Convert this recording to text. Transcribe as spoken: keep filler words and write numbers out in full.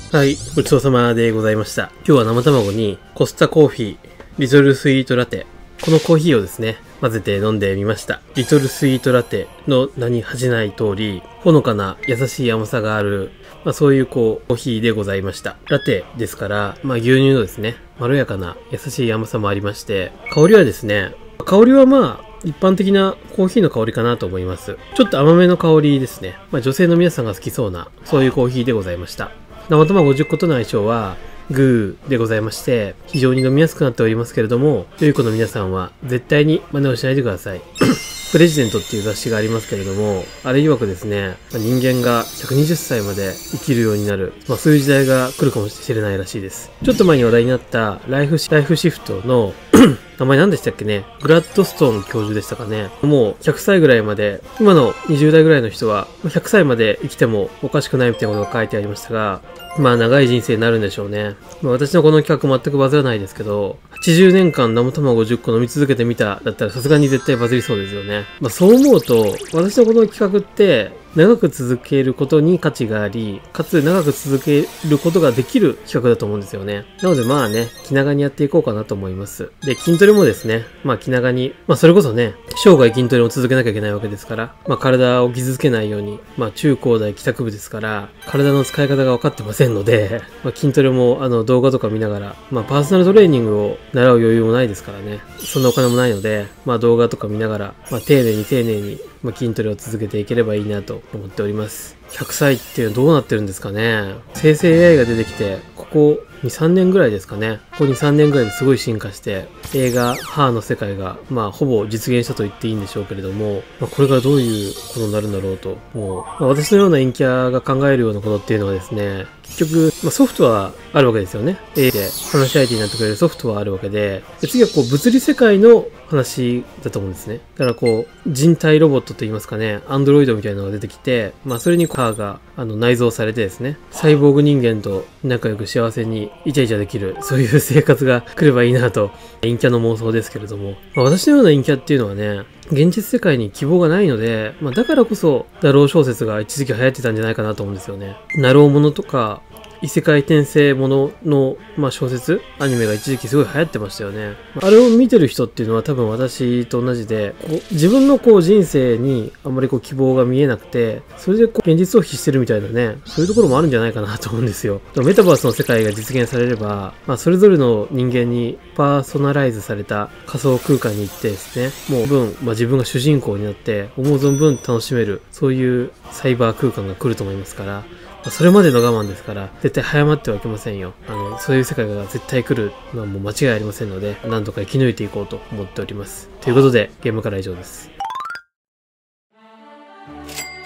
はい、ごちそうさまでございました。今日は生卵にコスタコーヒー、リトルスイートラテ、このコーヒーをですね、混ぜて飲んでみました。リトルスイートラテの名に恥じない通り、ほのかな優しい甘さがある、まあそういうこう、コーヒーでございました。ラテですから、まあ牛乳のですね、まろやかな優しい甘さもありまして、香りはですね、香りはまあ、一般的なコーヒーの香りかなと思います。ちょっと甘めの香りですね。まあ女性の皆さんが好きそうな、そういうコーヒーでございました。生卵じゅっことの相性はグーでございまして、非常に飲みやすくなっておりますけれども、良い子の皆さんは絶対に真似をしないでください。プレジデントっていう雑誌がありますけれども、あれ曰くですね、人間がひゃくにじゅっさいまで生きるようになる、まあそういう時代が来るかもしれないらしいです。ちょっと前に話題になったライフシ、ライフシフトの名前何でしたっけね、グラッドストーン教授でしたかね。もうひゃくさいぐらいまで、今のにじゅうだいぐらいの人はひゃくさいまで生きてもおかしくないみたいなことが書いてありましたが、まあ長い人生になるんでしょうね。まあ私のこの企画全くバズらないですけど、はちじゅうねんかん生卵じゅっこ飲み続けてみただったらさすがに絶対バズりそうですよね。まあそう思うと、私のこの企画って長く続けることに価値があり、かつ長く続けることができる企画だと思うんですよね。なのでまあね、気長にやっていこうかなと思います。で、筋トレもですね、まあ気長に、まあそれこそね、生涯筋トレを続けなきゃいけないわけですから、まあ体を傷つけないように、まあ中高大帰宅部ですから、体の使い方が分かってませんので、まあ筋トレもあの動画とか見ながら、まあパーソナルトレーニングを習う余裕もないですからね、そんなお金もないので、まあ動画とか見ながら、まあ丁寧に丁寧に、まあ、筋トレを続けていければいいなと思っております。ひゃくさいっていうのはどうなってるんですかね。生成 エーアイ が出てきて、ここに、さんねんぐらいですかね。ここに、さんねんぐらいですごい進化して、映画、ハーの世界が、まあ、ほぼ実現したと言っていいんでしょうけれども、まあ、これからどういうことになるんだろうと、もう、まあ、私のような陰キャが考えるようなことっていうのはですね、結局、まあ、ソフトはあるわけですよね。エーアイ で話し相手になってくれるソフトはあるわけで、で次はこう、物理世界の話だと思うんですね。だからこう、人体ロボットと言いますかね、アンドロイドみたいなのが出てきて、まあそれにカーがあの内蔵されてですね、サイボーグ人間と仲良く幸せにイチャイチャできる、そういう生活が来ればいいなと、陰キャの妄想ですけれども、まあ、私のような陰キャっていうのはね、現実世界に希望がないので、まあだからこそ、ナロー小説が一時期流行ってたんじゃないかなと思うんですよね。ナローものとか、異世界転生ものの、まあ、小説アニメが一時期すごい流行ってましたよね。あれを見てる人っていうのは多分私と同じで、こう自分のこう人生にあんまりこう希望が見えなくて、それでこう現実逃避してるみたいなね、そういうところもあるんじゃないかなと思うんですよ。メタバースの世界が実現されれば、まあ、それぞれの人間にパーソナライズされた仮想空間に行ってですね、もう分、まあ、自分が主人公になって思う存分楽しめる、そういうサイバー空間が来ると思いますから、それまでの我慢ですから、絶対早まってはいけませんよ。あの、そういう世界が絶対来るのはもう間違いありませんので、何とか生き抜いていこうと思っております。ということで、ゲームからは以上です。